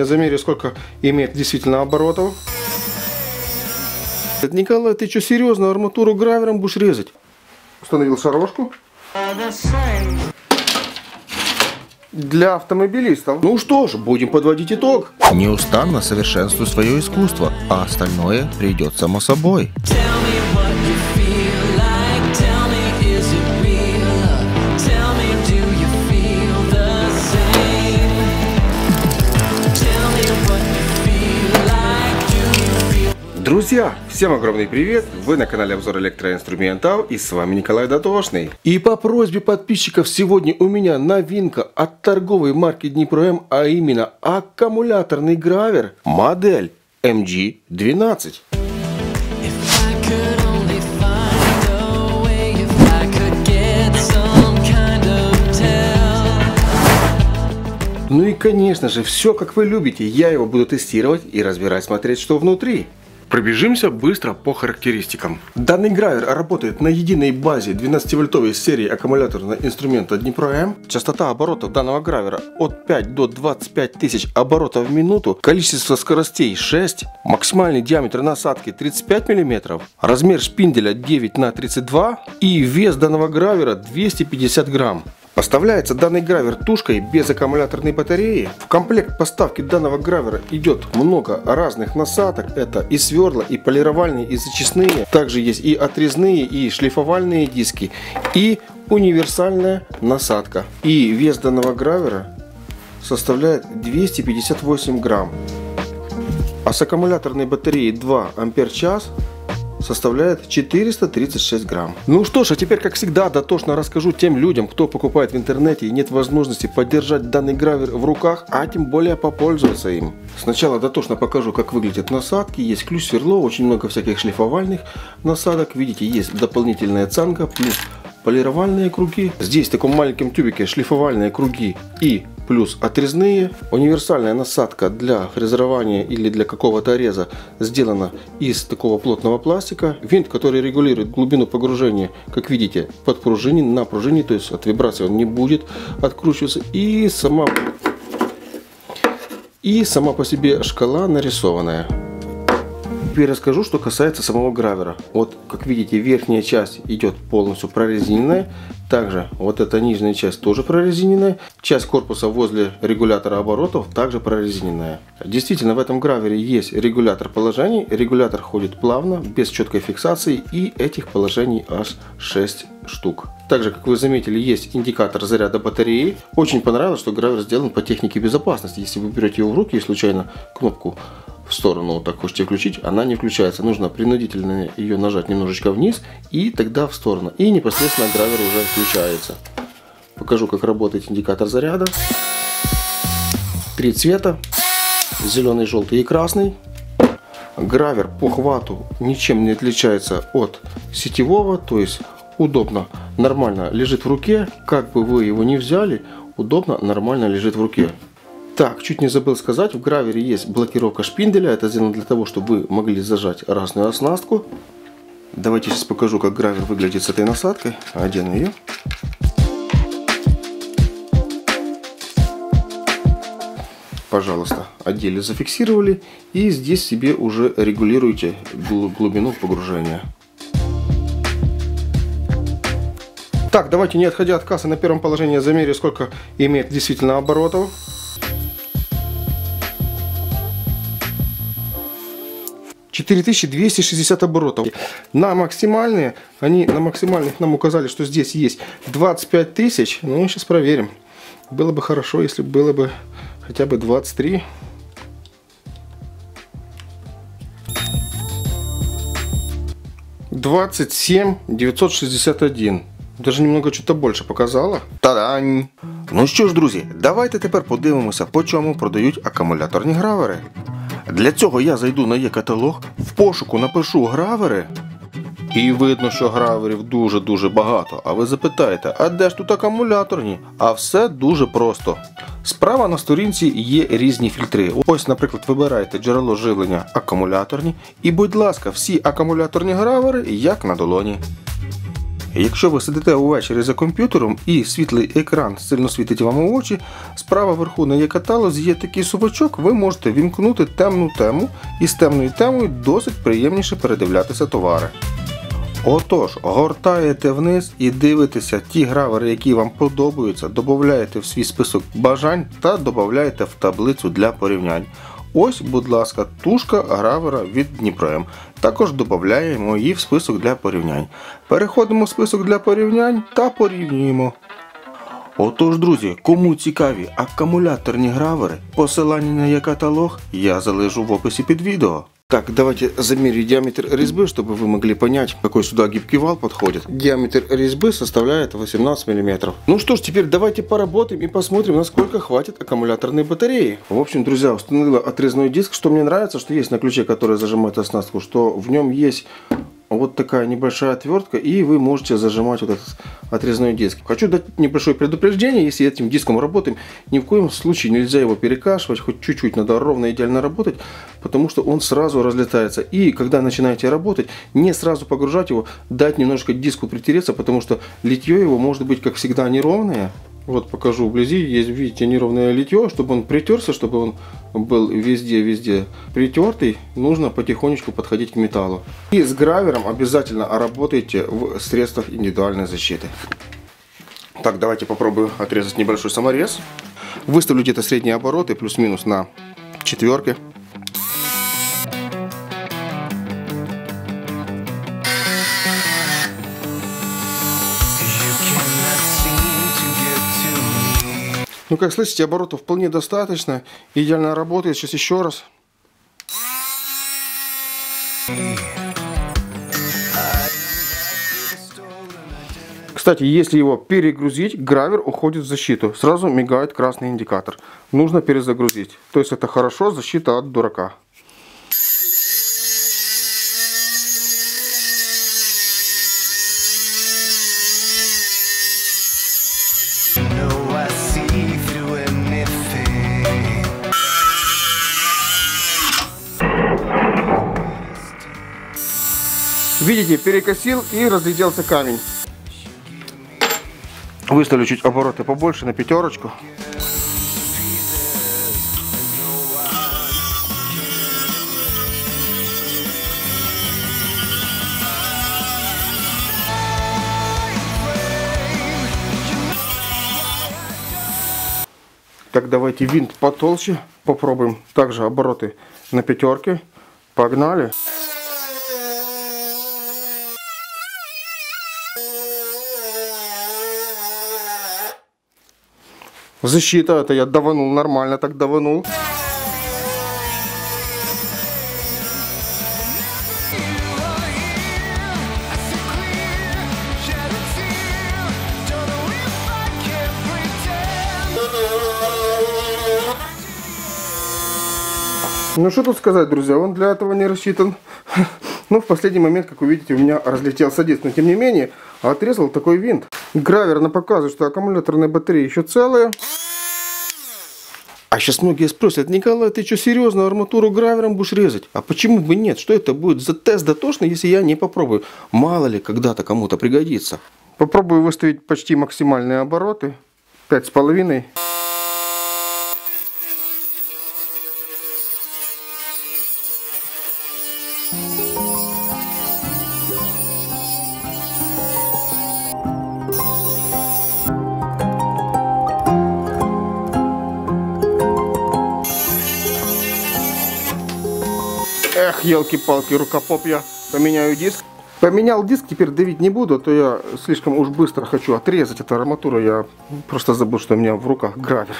Я замерю, сколько имеет действительно оборотов. Николай, ты что, серьезно арматуру гравером будешь резать? Установил шарошку. Для автомобилистов. Ну что ж, будем подводить итог. Неустанно совершенствуй свое искусство, а остальное придет само собой. Друзья, всем огромный привет! Вы на канале Обзор Электроинструментал и с вами Николай Дотошный. И по просьбе подписчиков сегодня у меня новинка от торговой марки Днепром, а именно аккумуляторный гравер модель MG12. Ну и конечно же, все как вы любите, я его буду тестировать и разбирать, смотреть, что внутри. Пробежимся быстро по характеристикам. Данный гравер работает на единой базе 12-вольтовой серии аккумуляторного инструмента Днепром. Частота оборотов данного гравера от 5 до 25 тысяч оборотов в минуту. Количество скоростей 6. Максимальный диаметр насадки 35 мм. Размер шпинделя 9 на 32. И вес данного гравера 250 грамм. Поставляется данный гравер тушкой без аккумуляторной батареи. В комплект поставки данного гравера идет много разных насадок. Это и сверла, и полировальные, и зачистные. Также есть и отрезные, и шлифовальные диски, и универсальная насадка. И вес данного гравера составляет 258 грамм. А с аккумуляторной батареей 2 ампер-час составляет 436 грамм. Ну что ж, а теперь, как всегда, дотошно расскажу тем людям, кто покупает в интернете и нет возможности поддержать данный гравер в руках, а тем более попользоваться им. Сначала дотошно покажу, как выглядят насадки. Есть ключ-сверло, очень много всяких шлифовальных насадок. Видите, есть дополнительная цанга, плюс полировальные круги. Здесь в таком маленьком тюбике шлифовальные круги и плюс отрезные. Универсальная насадка для фрезерования или для какого-то реза сделана из такого плотного пластика. Винт, который регулирует глубину погружения, как видите, подпружинен на пружине, то есть от вибрации он не будет откручиваться. И сама по себе шкала нарисованная. Теперь расскажу, что касается самого гравера. Вот, как видите, верхняя часть идет полностью прорезиненная. Также вот эта нижняя часть тоже прорезиненная. Часть корпуса возле регулятора оборотов также прорезиненная. Действительно, в этом гравере есть регулятор положений. Регулятор ходит плавно, без четкой фиксации. И этих положений аж 6 штук. Также, как вы заметили, есть индикатор заряда батареи. Очень понравилось, что гравер сделан по технике безопасности. Если вы берете его в руки и случайно кнопку в сторону вот так хотите включить, она не включается. Нужно принудительно ее нажать немножечко вниз, и тогда в сторону. И непосредственно гравер уже включается. Покажу, как работает индикатор заряда. 3 цвета: зеленый, желтый и красный. Гравер по хвату ничем не отличается от сетевого, то есть удобно, нормально лежит в руке. Как бы вы его ни взяли, удобно, нормально лежит в руке. Так, чуть не забыл сказать, в гравере есть блокировка шпинделя. Это сделано для того, чтобы вы могли зажать разную оснастку. Давайте сейчас покажу, как гравер выглядит с этой насадкой. Одену ее. Пожалуйста, одели, зафиксировали. И здесь себе уже регулируете глубину погружения. Так, давайте, не отходя от кассы, на первом положении замерю, сколько имеет действительно оборотов. 4260 оборотов. На максимальные, на максимальных нам указали, что здесь есть 25 тысяч. Ну, сейчас проверим. Было бы хорошо, если было бы хотя бы 23. «27 961». Даже немного что-то больше показало. Та-дань! Ну що ж, друзі, давайте тепер подивимося, по чому продають акумуляторні гравери. Для цього я зайду на Є-каталог, в пошуку напишу гравери. І видно, що граверів дуже-дуже багато. А ви запитаєте, а де ж тут акумуляторні? А все дуже просто. Справа на сторінці є різні фільтри. Ось, наприклад, вибираєте джерело живлення акумуляторні. І, будь ласка, всі акумуляторні гравери як на долоні. Якщо ви сидите увечері за комп'ютером і світлий екран сильно світить вам у очі, справа вверху на є-каталозі є такий сувачок, ви можете вімкнути темну тему, і з темною темою досить приємніше передивлятися товари. Отож, гортаєте вниз і дивитеся ті гравери, які вам подобаються, додаєте в свій список бажань та додаєте в таблицю для порівнянь. Ось, будь ласка, тушка гравера від Дніпром. Також додаємо її в список для порівнянь. Переходимо в список для порівнянь та порівнюємо. Отож, друзі, кому цікаві акумуляторні гравери, посилання на є-каталог я залишу в описі під відео. Так, давайте замерим диаметр резьбы, чтобы вы могли понять, какой сюда гибкий вал подходит. Диаметр резьбы составляет 18 мм. Ну что ж, теперь давайте поработаем и посмотрим, насколько хватит аккумуляторной батареи. В общем, друзья, установила отрезной диск. Что мне нравится, что есть на ключе, который зажимает оснастку, что в нем есть вот такая небольшая отвертка, и вы можете зажимать вот этот отрезной диск. Хочу дать небольшое предупреждение, если этим диском работаем, ни в коем случае нельзя его перекашивать, хоть чуть-чуть, надо ровно идеально работать, потому что он сразу разлетается. И когда начинаете работать, не сразу погружать его, дать немножко диску притереться, потому что литье его может быть, как всегда, неровное. Вот покажу вблизи, есть, видите, неровное литье, чтобы он притерся, чтобы он был везде притертый, нужно потихонечку подходить к металлу. И с гравером обязательно работайте в средствах индивидуальной защиты. Так, давайте попробую отрезать небольшой саморез. Выставлю где-то средние обороты, плюс-минус на 4. Ну, как слышите, оборотов вполне достаточно. Идеально работает. Сейчас еще раз. Кстати, если его перегрузить, гравер уходит в защиту. Сразу мигает красный индикатор. Нужно перезагрузить. То есть это хорошо, защита от дурака. Видите, перекосил и разлетелся камень. Выставлю чуть обороты побольше на 5. Так, давайте винт потолще попробуем. Также обороты на 5. Погнали. Защита, это я даванул, нормально так даванул. Ну что тут сказать, друзья, он для этого не рассчитан. Но в последний момент, как вы видите, у меня разлетелся диск. Но тем не менее, отрезал такой винт. Гравер нам показывает, что аккумуляторная батарея еще целая. А сейчас многие спросят: Николай, ты что, серьезно арматуру гравером будешь резать? А почему бы нет? Что это будет за тест дотошный, если я не попробую? Мало ли, когда-то кому-то пригодится. Попробую выставить почти максимальные обороты. 5,5. Эх, елки-палки, рукопоп, я поменяю диск. Поменял диск, теперь давить не буду, а то я слишком уж быстро хочу отрезать эту арматуру. Я просто забыл, что у меня в руках гравер.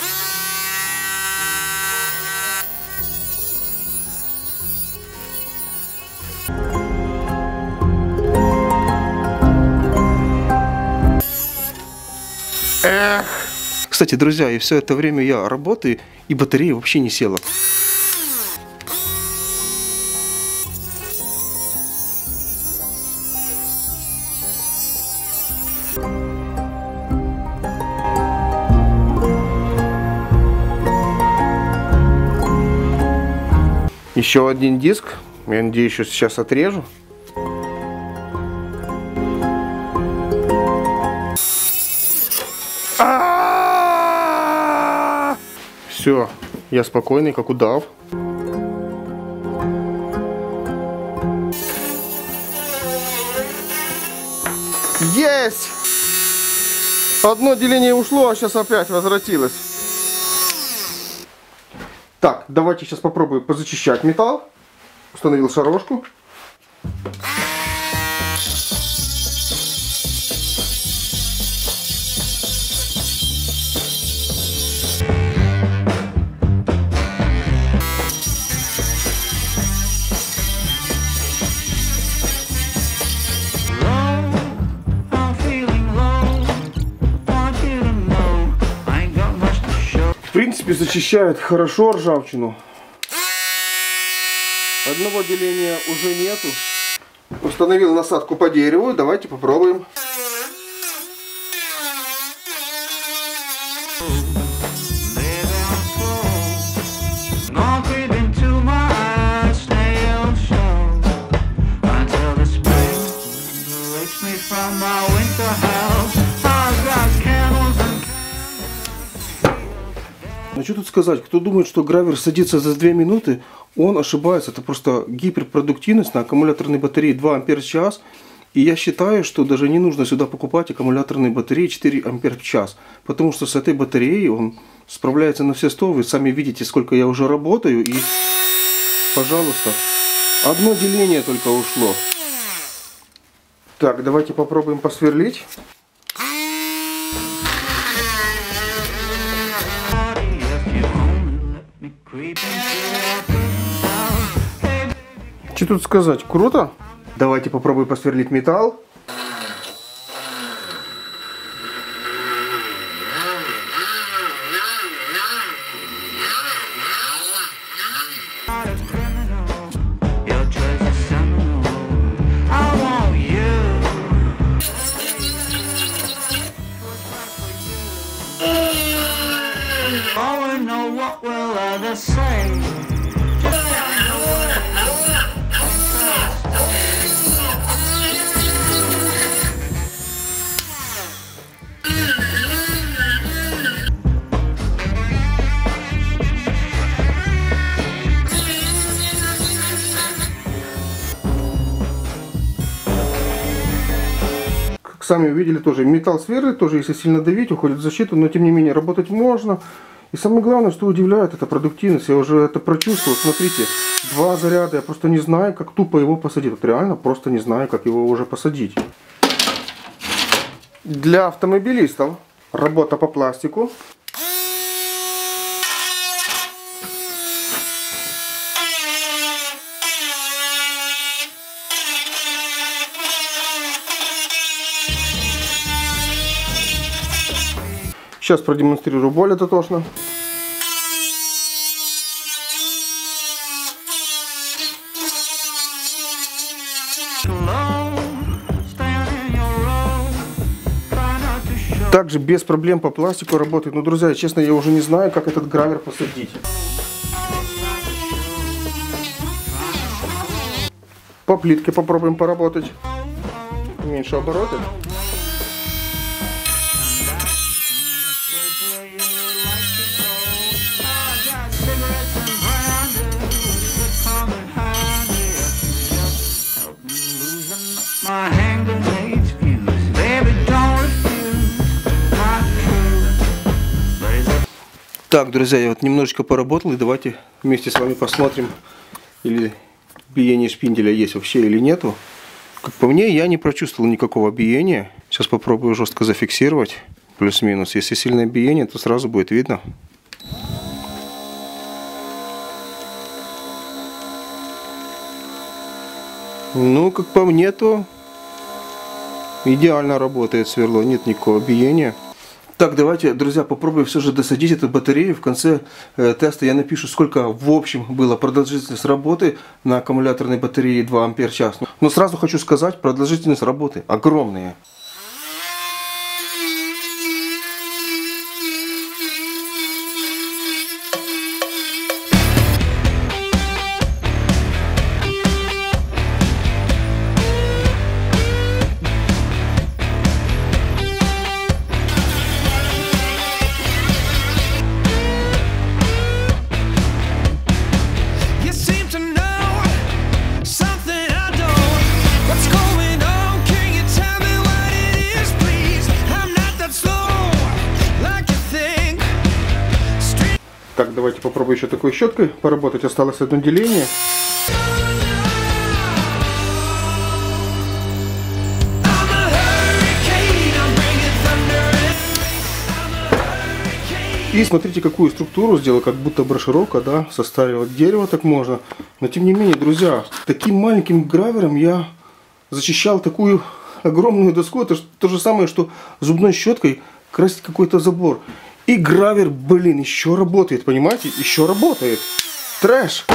Эх. Кстати, друзья, и все это время я работаю, и батарея вообще не села. Еще один диск. Я надеюсь, что сейчас отрежу. Все, я спокойный, как удав. Есть! Одно деление ушло, а сейчас опять возвратилось. Так, давайте сейчас попробуем позачищать металл. Установил шарошку. В принципе, зачищает хорошо ржавчину. Одного деления уже нету. Установил насадку по дереву. Давайте попробуем. Ну что тут сказать, кто думает, что гравер садится за 2 минуты, он ошибается. Это просто гиперпродуктивность на аккумуляторной батарее 2 ампер в час. И я считаю, что даже не нужно сюда покупать аккумуляторные батареи 4 ампер в час. Потому что с этой батареей он справляется на все 100. Вы сами видите, сколько я уже работаю. И, пожалуйста, одно деление только ушло. Так, давайте попробуем посверлить. Что тут сказать? Круто? Давайте попробуем посверлить металл. Сами увидели тоже, металл сверлит, тоже если сильно давить, уходит в защиту, но тем не менее работать можно. И самое главное, что удивляет, это продуктивность. Я уже это прочувствовал. Смотрите, 2 заряда, я просто не знаю, как тупо его посадить. Вот реально просто не знаю, как его уже посадить. Для автомобилистов работа по пластику. Сейчас продемонстрирую более дотошно. Также без проблем по пластику работает. Но, друзья, честно, я уже не знаю, как этот гравер посадить. По плитке попробуем поработать. Меньше обороты. Так, друзья, я вот немножечко поработал, и давайте вместе с вами посмотрим, или биение шпинделя есть вообще или нету. Как по мне, я не прочувствовал никакого биения. Сейчас попробую жестко зафиксировать, плюс-минус. Если сильное биение, то сразу будет видно. Ну, как по мне, то идеально работает сверло, нет никакого биения. Так, давайте, друзья, попробуем все же досадить эту батарею. В конце теста я напишу, сколько в общем было продолжительность работы на аккумуляторной батарее 2 ампер в час. Но сразу хочу сказать, продолжительность работы огромная. Давайте попробую еще такой щеткой поработать. Осталось одно деление. И смотрите, какую структуру сделал, как будто брошировка, да, составила. Дерево так можно. Но тем не менее, друзья, таким маленьким гравером я зачищал такую огромную доску. Это то же самое, что зубной щеткой красить какой-то забор. И гравер, блин, еще работает, понимаете? Еще работает. Трэш.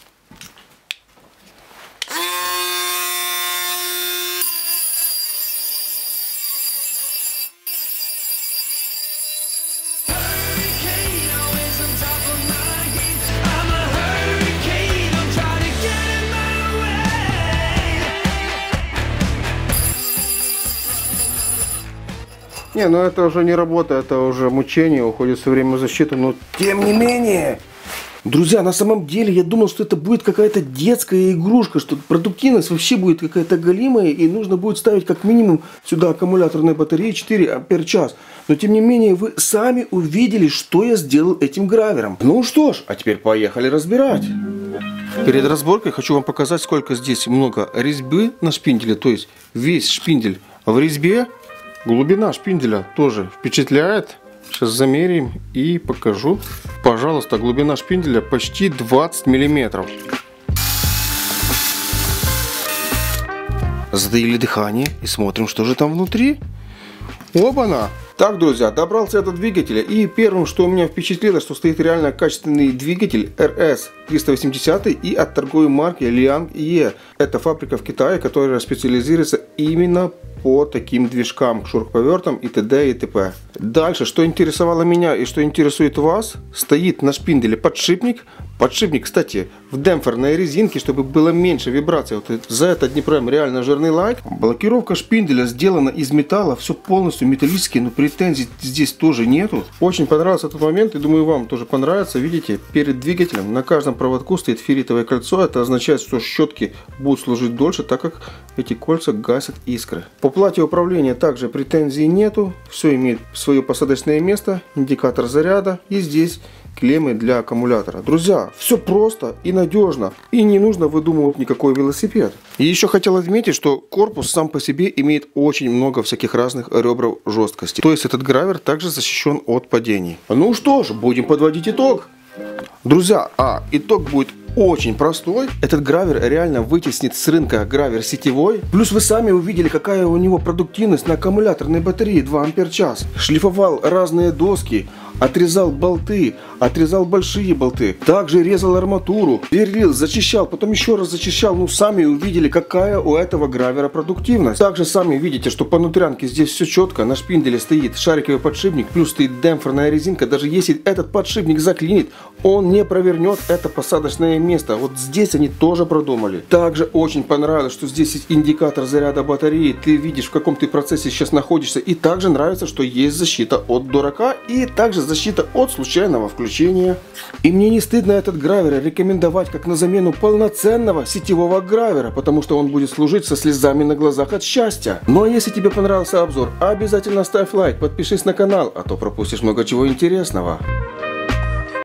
Не, ну это уже не работа, это уже мучение, уходит все время защиты, но тем не менее. Друзья, на самом деле я думал, что это будет какая-то детская игрушка, что продуктивность вообще будет какая-то галимая, и нужно будет ставить как минимум сюда аккумуляторные батареи 4 ампер-час. Но тем не менее вы сами увидели, что я сделал этим гравером. Ну что ж, а теперь поехали разбирать. Перед разборкой хочу вам показать, сколько здесь много резьбы на шпинделе, то есть весь шпиндель в резьбе. Глубина шпинделя тоже впечатляет. Сейчас замеряем и покажу. Пожалуйста, глубина шпинделя почти 20 миллиметров. Затаили дыхание и смотрим, что же там внутри. Оба-на! Так, друзья, добрался до двигателя, и первым, что меня впечатлило, что стоит реально качественный двигатель RS380 и от торговой марки Liang Ye. Это фабрика в Китае, которая специализируется именно по таким движкам, шуруповертам и т.д. и т.п. Дальше, что интересовало меня и что интересует вас, стоит на шпинделе подшипник. Подшипник, кстати, в демпферной резинке, чтобы было меньше вибраций. Вот за это Днепром реально жирный лайк. Блокировка шпинделя сделана из металла, все полностью металлические, но претензий здесь тоже нету. Очень понравился этот момент, и думаю, вам тоже понравится. Видите, перед двигателем на каждом проводку стоит ферритовое кольцо. Это означает, что щетки будут служить дольше, так как эти кольца гасят искры. По плате управления также претензий нету. Все имеет свое посадочное место, индикатор заряда, и здесь клеммы для аккумулятора. Друзья, все просто и надежно, и не нужно выдумывать никакой велосипед. И еще хотел отметить, что корпус сам по себе имеет очень много всяких разных ребров жесткости. То есть этот гравер также защищен от падений. Ну что ж, будем подводить итог. Друзья, итог будет очень простой. Этот гравер реально вытеснит с рынка гравер сетевой. Плюс вы сами увидели, какая у него продуктивность на аккумуляторной батарее 2 ампер-час. Шлифовал разные доски, отрезал болты, отрезал большие болты. Также резал арматуру, сверлил, зачищал, потом еще раз зачищал. Ну, сами увидели, какая у этого гравера продуктивность. Также сами видите, что по внутрянке здесь все четко. На шпинделе стоит шариковый подшипник, плюс стоит демпферная резинка. Даже если этот подшипник заклинит, он не провернет это посадочное место. Вот здесь они тоже продумали. Также очень понравилось, что здесь есть индикатор заряда батареи. Ты видишь, в каком ты процессе сейчас находишься. И также нравится, что есть защита от дурака и также защита от случайного включения. И мне не стыдно этот гравер рекомендовать как на замену полноценного сетевого гравера, потому что он будет служить со слезами на глазах от счастья. Ну а если тебе понравился обзор, обязательно ставь лайк, подпишись на канал, а то пропустишь много чего интересного.